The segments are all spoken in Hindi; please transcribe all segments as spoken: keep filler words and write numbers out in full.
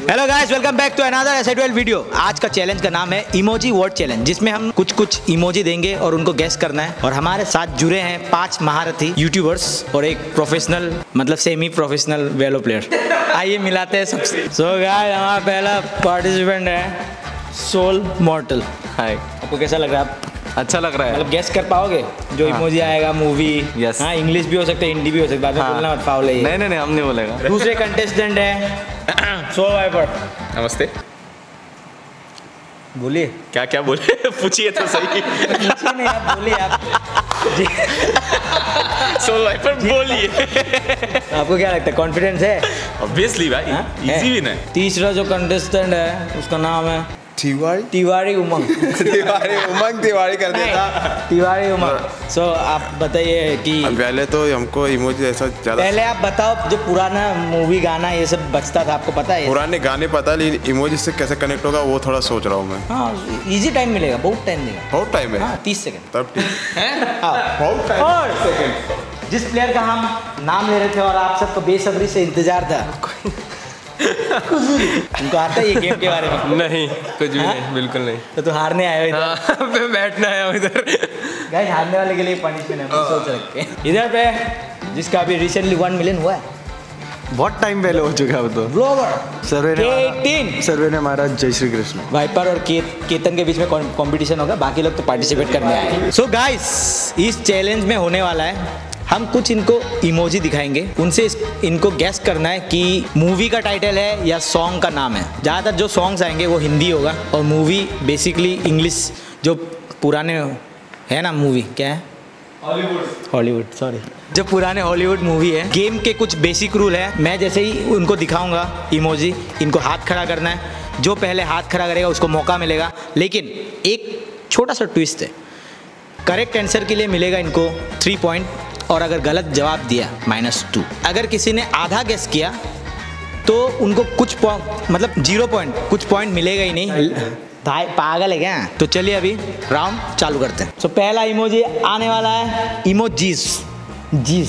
Hello guys, welcome back to another S twelve video. आज का चैलेंज का नाम है इमोजी वर्ड चैलेंज, जिसमें हम कुछ कुछ इमोजी देंगे और उनको गैस करना है। और हमारे साथ जुड़े हैं पांच महारथी यूट्यूबर्स और एक प्रोफेशनल मतलब सेमी प्रोफेशनल वेलो प्लेयर। आइए मिलाते हैं सबसे। सो गाइस, हमारा पहला पार्टिसिपेंट है सोल मॉर्टल। हाय, आपको कैसा लग रहा है? अच्छा लग रहा है। मतलब गैस कर पाओगे जो हाँ। इमोजी आएगा मूवी? यस। हाँ, इंग्लिश भी हो सकता है, हिंदी भी हो सकता है। बाद में हाँ। बोलना मत, फाउल है ये। नहीं नहीं नहीं, हम नहीं बोलेगा। दूसरे कंटेस्टेंट है सो वाइपर। नमस्ते। बोलिए। क्या क्या बोले? पूछिए तो सही। पूछिए नहीं, आप बोलिए आप। सोल वाइपर बोलिए। आपको क्या लगता है, कॉन्फिडेंस है? ऑब्वियसली भाई, इजी भी नहीं। तीसरा जो कंटेस्टेंट है उसका नाम है तिवारी तिवारी उमंग। तिवारी उमंग तिवारी कर देता। तिवारी उमंग। सो आप बताइए कि पहले तो हमको इमोजी ऐसा ज्यादा पहले आप बताओ, जो पुराना मूवी गाना ये सब बचता था, आपको पता है? पुराने गाने पता है, लेकिन इमोजी से कैसे कनेक्ट होगा वो थोड़ा सोच रहा हूँ मैं। हाँ, इजी टाइम मिलेगा, बहुत टाइम मिलेगा। बहुत टाइम है। हाँ, तीस सेकंड। तब ठीक हाँ। बहुत टाइम और जिस प्लेयर का हम नाम ले रहे थे और आप सबको बेसब्री से इंतजार था, उनको आता है ये गेम के बारे में? नहीं, कुछ भी हाँ? नहीं, बिल्कुल नहीं। तो तू हारने आया हो इधर? हाँ, मैं बैठना आया हूँ इधर। गाइस, हारने वाले के लिए पनिशमेंट है, सोच रखे हैं। इधर पे जिसका अभी रिसेंटली वन मिलियन हुआ है, बहुत टाइम पहले हो चुका है वो तो। ब्लॉगर सर्वे ने एटीन सर्वे ने हमारा जय श्री कृष्ण। वाइपर और के, केतन के बीच में कंपटीशन होगा, बाकी लोग तो पार्टिसिपेट करने आए हैं। सो गाइस, इस चैलेंज में होने वाला है, हम कुछ इनको इमोजी दिखाएंगे, उनसे इस, इनको गैस करना है कि मूवी का टाइटल है या सॉन्ग का नाम है। ज़्यादातर जो सॉन्ग्स आएंगे वो हिंदी होगा और मूवी बेसिकली इंग्लिश, जो पुराने है ना मूवी, क्या है, हॉलीवुड हॉलीवुड सॉरी जो पुराने हॉलीवुड मूवी है। गेम के कुछ बेसिक रूल है। मैं जैसे ही उनको दिखाऊंगा इमोजी, इनको हाथ खड़ा करना है। जो पहले हाथ खड़ा करेगा उसको मौका मिलेगा, लेकिन एक छोटा सा ट्विस्ट है। करेक्ट आंसर के लिए मिलेगा इनको थ्री पॉइंट, और अगर गलत जवाब दिया माइनस टू। अगर किसी ने आधा गेस किया तो उनको कुछ पॉइंट, मतलब जीरो पॉइंट, कुछ पॉइंट मिलेगा ही नहीं। भाई पागल है क्या? तो चलिए अभी राउंड चालू करते हैं। तो so, पहला इमोजी आने वाला है इमोजीज जीज।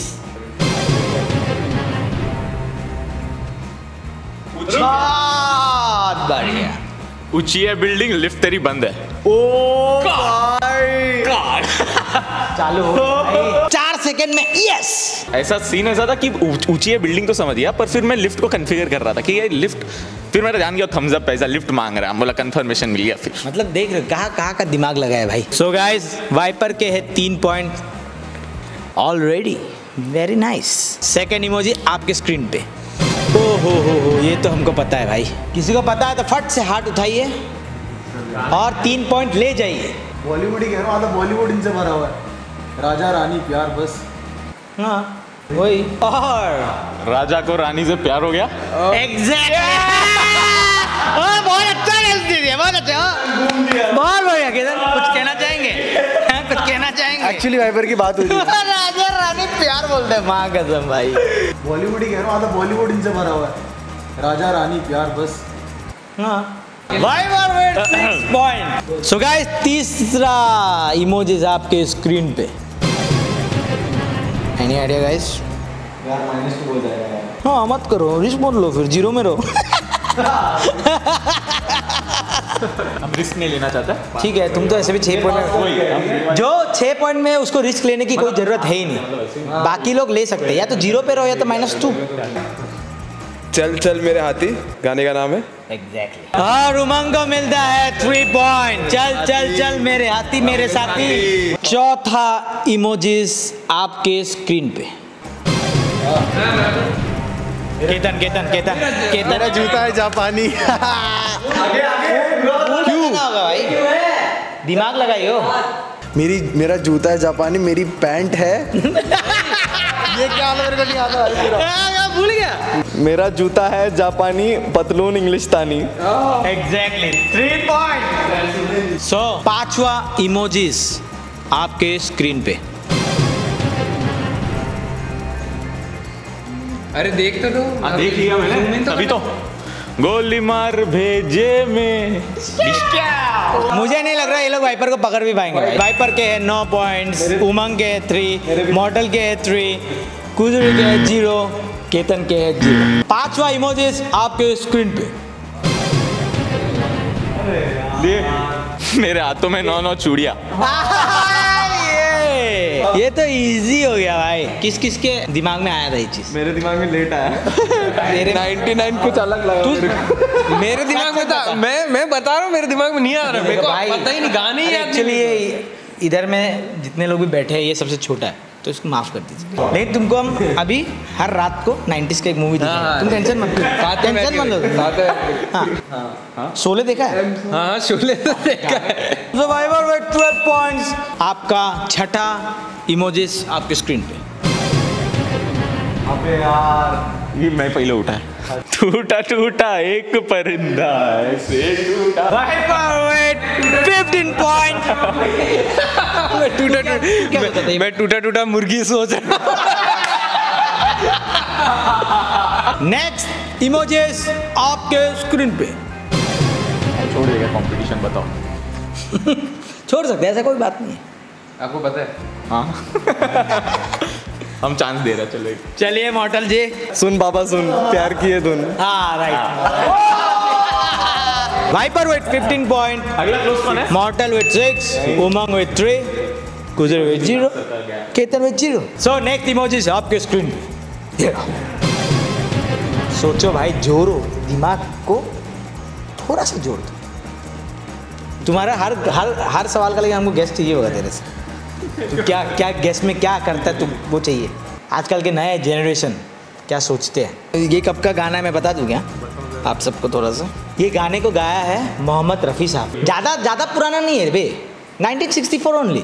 बहुत बढ़िया। ऊंची है बिल्डिंग, लिफ्ट तेरी बंद है। ओ चालू हो गया। चार सेकंड में यस। ऐसा सीन ऐसा था कि ऊंच- ऊंची है बिल्डिंग तो समझ गया, पर फिर मैं लिफ्ट को कॉन्फ़िगर कर रहा था कि ये लिफ्ट, फिर मेरा ध्यान गया थम्स अप ऐसा लिफ्ट मांग रहा है, बोला कंफर्मेशन मिल गया। फिर मतलब देख रहे हो कहाँ कहाँ का दिमाग लगा है भाई। सो गाइस, वाइपर के है तीन point already. Very nice. Second emoji आपके स्क्रीन पे। ओ हो हो हो, ये तो हमको पता है भाई। किसी को पता है तो फट से हाथ उठाइए और तीन पॉइंट ले जाइए। बॉलीवुड ही कह रहा हूँ, आधा बॉलीवुड इनसे भरा हुआ है। राजा रानी प्यार बस। हाँ वही। और राजा को रानी से प्यार हो गया। एग्जैक्टली। बहुत अच्छा खेलती है, बहुत अच्छा, बहुत बढ़िया। किधर कुछ कहना चाहेंगे? हाँ, कुछ कहना चाहेंगे? एक्चुअली वाइपर की बात हुई थी। राजा रानी प्यार बोलते हैं, माँ कसम भाई। बॉलीवुड ही कह रहा हूँ, आधा बॉलीवुड इनसे भरा हुआ है। राजा रानी प्यार बस। हाँ Viper with six point. So guys, तीसरा इमोजीज आपके स्क्रीन पे। Any idea guys? यार माइनस टू हो जाएगा। हाँ मत करो, रिस्क बोल लो, फिर जीरो में रहो। हम रिस्क नहीं लेना चाहता। ठीक है, तुम तो ऐसे भी छः पॉइंट में, जो छः पॉइंट में उसको रिस्क लेने की कोई जरूरत है ही नहीं। बाकी लोग ले सकते हैं, या तो जीरो पे रहो या तो माइनस टू। चल चल मेरे हाथी गाने का नाम है। एग्जैक्टली। और उमंग को मिलता है थ्री पॉइंट। चल चल चल मेरे हाथी मेरे साथी। चौथा इमोजीज आपके स्क्रीन पे। केतन केतन केतन केतन मेरा जूता है जापानी। क्यों भाई, दिमाग लगाइयो। मेरी मेरा जूता है जापानी, मेरी पैंट है। ये क्या मेरे को नहीं आता भाई पूरा। भूल गया। मेरा जूता है जापानी, पतलून इंग्लिशतानी। Exactly three point. सो पांचवा इमोजीज आपके स्क्रीन पे। अरे देख तो दो। हाँ, देख लिया मैंने, तभी तो। गोली मार भेजे में। मुझे नहीं लग रहा ये लोग वाइपर को पकड़ भी पाएंगे। वाइपर के है नौ पॉइंट्स, उमंग के है थ्री, मॉडल के है थ्री, कुजरू के है जीरो, केतन के है जीरो। पांचवा इमोजीज आपके स्क्रीन पे। ये मेरे हाथों में नौ नौ चूड़िया। ये ये तो इजी हो गया भाई। किस किस के दिमाग में आया था ये चीज? मेरे दिमाग में लेट आया। तेरे निन्यानवे कुछ अलग लगा मेरे को। मेरे दिमाग में था, मैं मैं बता रहा हूँ मेरे दिमाग में नहीं आ रहा, मेरे को भाई, पता ही नहीं, गाने ही याद एक्चुअली नहीं। ये इधर में जितने लोग भी बैठे हैं ये सबसे छोटा है, तो इसको माफ कर दीजिए। नहीं तुमको हम अभी हर रात को नाइंटीज़ का एक मूवी दिखाएंगे, तुम टेंशन मत लो, टेंशन मत लो। हाँ शोले देखा है? हाँ हाँ शोले तो देखा है। Survivor with twelve points. आपका छठा इमोजीज आपके स्क्रीन पे। अबे यार ये मैं पहले उठा है। टूटा टूटा एक परिंदा ऐसे टूटा। Fifteen point. टूटा टूटा मैं टूटा टूटा मुर्गी सोच रहा हूँ। नेक्स्ट इमोजीज आपके स्क्रीन पे। छोड़ देगा कंपटीशन, बताओ। छोड़ सकते हैं, ऐसा कोई बात नहीं है। आपको पता है? हाँ हम चांस दे रहे हैं, चलो। चलिए मॉडल जी। सुन बाबा सुन, प्यार किए धुन। हाँ right. Viper with fifteen point. अगला क्लोज कौन है? Mortal with six, Umang with three, Gujar with zero, Ketan with zero. So next emojis आपके स्क्रीन पे। सोचो भाई, जोरो दिमाग को, थोड़ा सा जोर दो। तुम्हारा हर हर हर सवाल का लेकिन हमको गेस्ट चाहिए होगा तेरे से। तो क्या क्या गेस्ट में क्या करता है, तुम वो चाहिए। आजकल के नए जनरेशन क्या सोचते हैं। ये कब का गाना है मैं बता दूं क्या आप सबको थोड़ा सा? ये गाने को गाया है मोहम्मद रफ़ी साहब। ज़्यादा ज़्यादा पुराना नहीं है बे, नाइनटीन सिक्सटी फोर ओनली।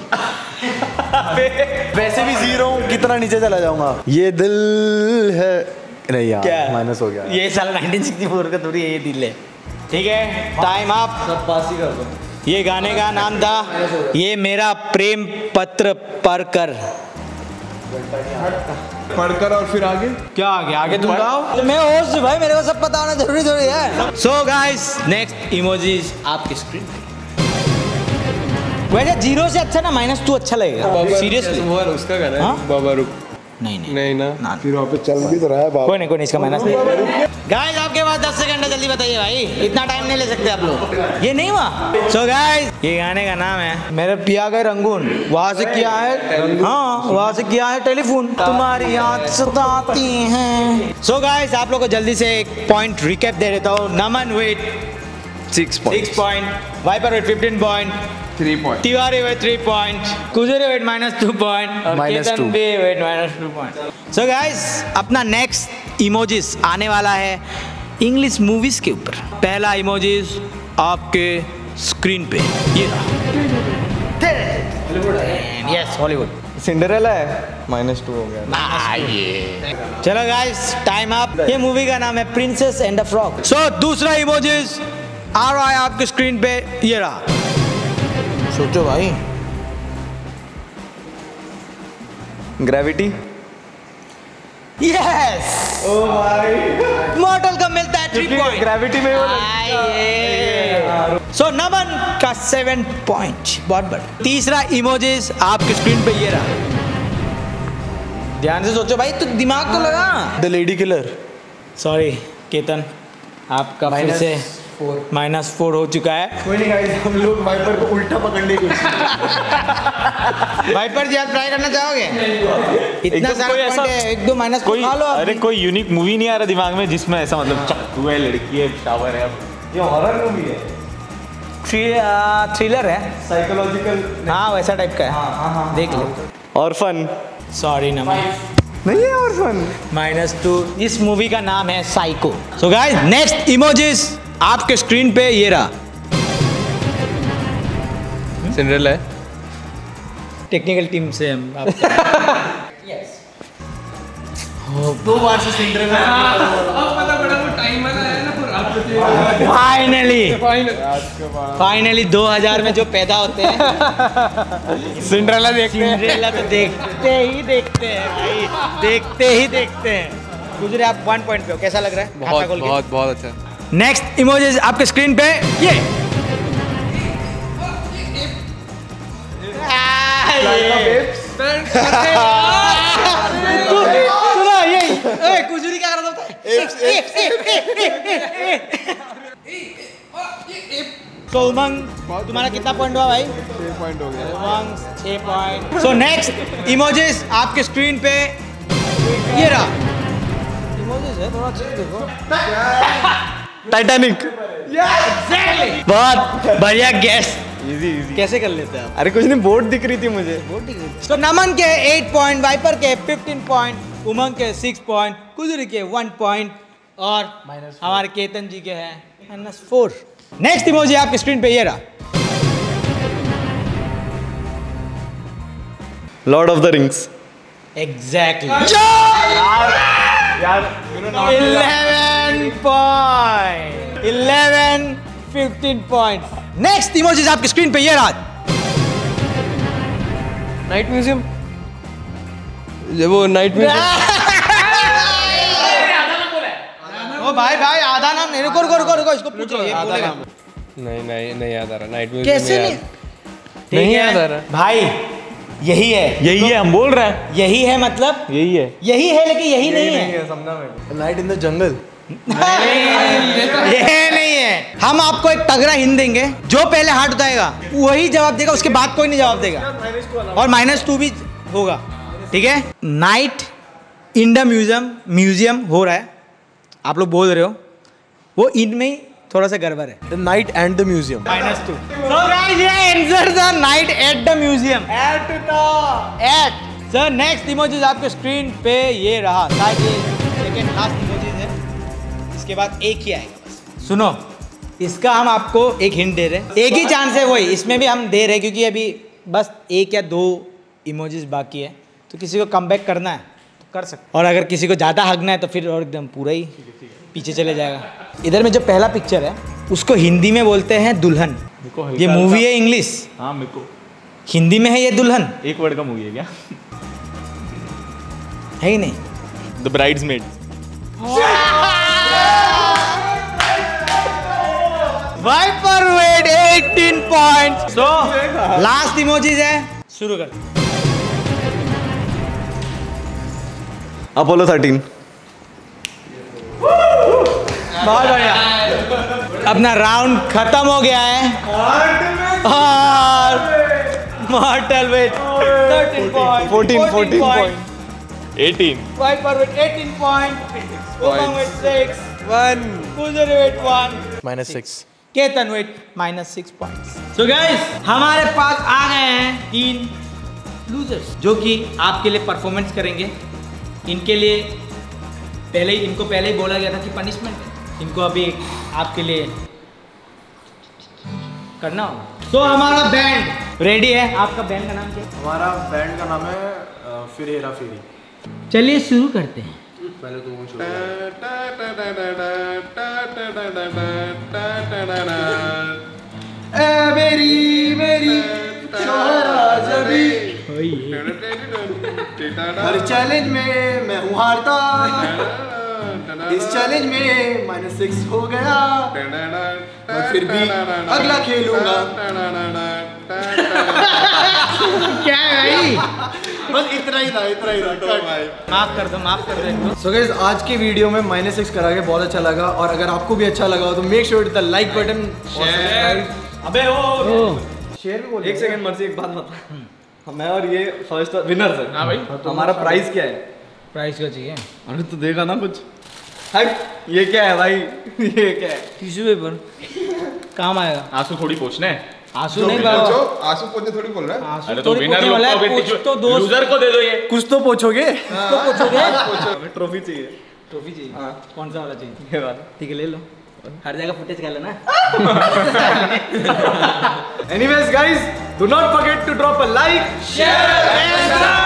वैसे भी जीरो हूँ, कितना नीचे चला जाऊंगा। ये दिल है नहीं यार, क्या माइनस हो गया। ये साल नाइनटीन सिक्सटी फोर का थोड़ी ये दिल है। ठीक है, टाइम अप। सब पास ही कर दो। ये गाने का नाम था ये मेरा प्रेम पत्र पढ़कर। पढ़कर और फिर आगे क्या आगे आगे तुम गाओ। मैं होस्ट भाई, मेरे को सब पता होना जरूरी थोड़ी है। सो गाइस नेक्स्ट इमोजीज आपकी स्क्रीन पे। वैसे जीरो से अच्छा ना माइनस टू अच्छा लगेगा सीरियसली। वो है उसका गाना है, हाँ? बाबा रुक। नहीं नहीं नहीं ना, ना फिर वहाँ पे चल भी तो रहा है बाबा। कोई नहीं कोई नहीं, इसका माइनस नहीं। गाइस आपके पास दस सेकंड है, जल्दी बताइए भाई, इतना टाइम नहीं ले सकते आप लोग। ये नहीं हुआ। सो गाइस ये गाने का नाम है मेरे पिया गए रंगून। वहाँ से किया है, हाँ वहाँ से किया है टेलीफोन, तुम्हारी याद सताती है। सो गाइस आप लोग को जल्दी से एक पॉइंट रिकैप दे देता हूँ। Naman with six point six point, Viper with fifteen point, three point Tiwari with three point, Kujre with minus two point और Minus केतन two. भी with minus two point. So guys अपना नेक्स्ट इमोजीज आने वाला है इंग्लिश मूवीज के ऊपर। पहला इमोजीज आपके स्क्रीन पे ये रहा। Yes Hollywood. सिंड्रेला है, माइनस टू हो गया। चलो गाइस टाइम अप। ये मूवी का नाम है Princess and the Frog. So दूसरा इमोजीज आ रहा है आपके स्क्रीन पे, ये रहा। सोचो भाई। ग्रेविटी। यस ओ भाई, मॉडल का मिलता है थ्री पॉइंट। ग्रेविटी में वो सो नमन का सेवन पॉइंट, बहुत बढ़िया। तीसरा इमोजीज आपके स्क्रीन पे ये रहा। ध्यान से सोचो भाई, तू दिमाग तो लगा। The Lady Killer. Sorry Ketan, आपका फिर से माइनस फोर हो चुका है। कोई नहीं गाइस, हम लोग वाइपर को उल्टा पकड़ने की कोशिश। वाइपर जी आप ट्राई करना चाहोगे? इतना एकदम सारा कोई पॉइंट ऐसा- है, एक दो माइनस कोई खा लो आप। अरे कोई यूनिक मूवी नहीं आ रहा दिमाग में जिसमें ऐसा मतलब चाकू है, लड़की है, शावर है। ये हॉरर मूवी है, थ्रिलर है, साइकोलॉजिकल। हाँ वैसा टाइप का है, देख लो। ऑर्फन। सॉरी नमन, नहीं है ऑर्फन। Minus two. इस मूवी का नाम है Psycho. So guys next emojis आपके स्क्रीन पे ये रहा। सिंड्रेला है। टेक्निकल टीम से हम दो बार से सिंड्रेला। फाइनली फाइनली दो हज़ार में जो पैदा होते हैं सिंड्रेला देखते हैं। सिंड्रेला तो देखते ही देखते हैं भाई, देखते ही देखते हैं। गुजरे आप वन पॉइंट पे हो, कैसा लग रहा है? बहुत बहुत बहुत अच्छा। नेक्स्ट इमोजीज आपके स्क्रीन पे ये सुनो ये ए, कुजूरी क्या कर रहा था? सो उमंग तुम्हारा कितना पॉइंट हुआ भाई? छः पॉइंट हो गया। उमंग छः पॉइंट। सो नेक्स्ट इमोजीज आपके स्क्रीन पे ये रहा। इमोजीज है थोड़ा अच्छे से देखो। टाइटैनिक। एग्जैक्टली बहुत बढ़िया गैस। Easy easy. कैसे कर लेते हैं आप? अरे कुछ नहीं, बोर्ड दिख रही थी मुझे। तो नमन के एट पॉइंट, वाइपर के फिफ्टीन पॉइंट, उमंग के सिक्स पॉइंट, कुजुरी के वन पॉइंट और हमारे केतन जी के हैं माइनस फोर। नेक्स्ट इमोजी आपके स्क्रीन पे ये रहा। Lord of the Rings. Exactly eleven point, eleven fifteen point. Next emojis आपकी स्क्रीन पे ये रहा। नाइट म्यूजियम, वो नाइट म्यूजियम। ओ भाई भाई आधा नाम नहीं, रुको रुको रुको रुको इसको पूछो ये बोलेगा। नहीं नहीं नहीं याद आ रहा नाइट म्यूजियम। कैसे नहीं? नहीं याद आ रहा भाई यही है, यही है, हम बोल रहे हैं यही है, मतलब यही है। यही है लेकिन यही नहीं है। Night in the Jungle. ये नहीं है। हम आपको एक तगड़ा हिंट देंगे, जो पहले हाथ उठाएगा वही जवाब देगा, उसके बाद कोई नहीं जवाब देगा और माइनस टू भी होगा, ठीक है? Night in the Museum, museum हो रहा है, आप लोग बोल रहे हो, वो इनमें ही थोड़ा सा गड़बड़ है। The Night and the Museum. Minus two. So guys, ये आंसर था Night at the Museum. At था एट। सर नेक्स्ट इमोजीज आपके स्क्रीन पे ये रहा, शायद ये सेकंड लास्ट इमोजीज है, इसके बाद एक ही आएगा बस। सुनो, इसका हम आपको एक हिंट दे रहे हैं, एक ही चांस है वही, इसमें भी हम दे रहे हैं क्योंकि अभी बस एक या दो इमोजीज बाकी है, तो किसी को कमबैक करना है तो कर सकते, और अगर किसी को ज़्यादा हगना है तो फिर और एकदम पूरा ही पीछे चले जाएगा। इधर में जो पहला पिक्चर है उसको हिंदी में बोलते हैं दुल्हन। ये मूवी है इंग्लिश, हाँ मेरे को हिंदी में है ये दुल्हन, एक वर्ड का मूवी है क्या? है ही नहीं? The Bridesmaid. Viper with eighteen point. So last emojis है, शुरू कर। Apollo thirteen. बहुत बढ़िया। अपना राउंड खत्म हो गया है और Mortal with thirteen point, fourteen fourteen point, eighteen. Viper with eighteen point, Umang with six, one Kujuri with one, minus six, Ketan with minus six points. So guys, हमारे पास आ गए हैं तीन लूजर्स जो कि आपके लिए परफॉर्मेंस करेंगे। इनके लिए पहले ही इनको पहले ही बोला गया था कि पनिशमेंट है, इनको अभी आपके लिए करना होगा। तो हमारा बैंड रेडी है। आपका बैंड का नाम क्या है? हमारा बैंड का नाम है फिर हेरा फेरी। चलिए शुरू करते हैं। पहले तो वो शुरू ए मेरी मेरी शोहराज़बी, हर चैलेंज में मैं हूँ हारता, इस चैलेंज में माइनस सिक्स हो गया, और फिर भी अगला खेलूंगा। क्या है भाई? बस इतना ही था, इतना ही था। माफ कर दो, माफ कर दो। सो गाइस, आज की वीडियो में माइनस सिक्स करा के बहुत अच्छा लगा, और अगर आपको भी अच्छा लगा हो तो make sure the like button, share. अबे ओ शेयर भी बोल। एक सेकंड मर्जी, एक बात बता, मैं और ये फर्स्ट विनर है। हाँ भाई, तो हमारा प्राइस क्या है? प्राइस क्या चाहिए? अरे तो देखा ना कुछ। हट, ये क्या है भाई? ये क्या है? टिश्यू पेपर काम आएगा। आंसू थोड़ी पोछने हैं। आंसू नहीं बाबा, आंसू पोछने थोड़ी बोल रहा है। आंसू अरे तो थोड़ी विनर पोछने लोग वाला है, को कुछ तो दोस्त लूजर को दे दो ये। कुछ तो पूछोगे। तो पूछोगे। हमें ट्रॉफी चाहिए। ट्रॉफी चाहिए? हाँ। कौन सा वाला चाहिए? ये वाला। ठीक है ले लो, हर जगह फुटेज कर लेना। Anyways guys, do not forget to drop a like, share and subscribe.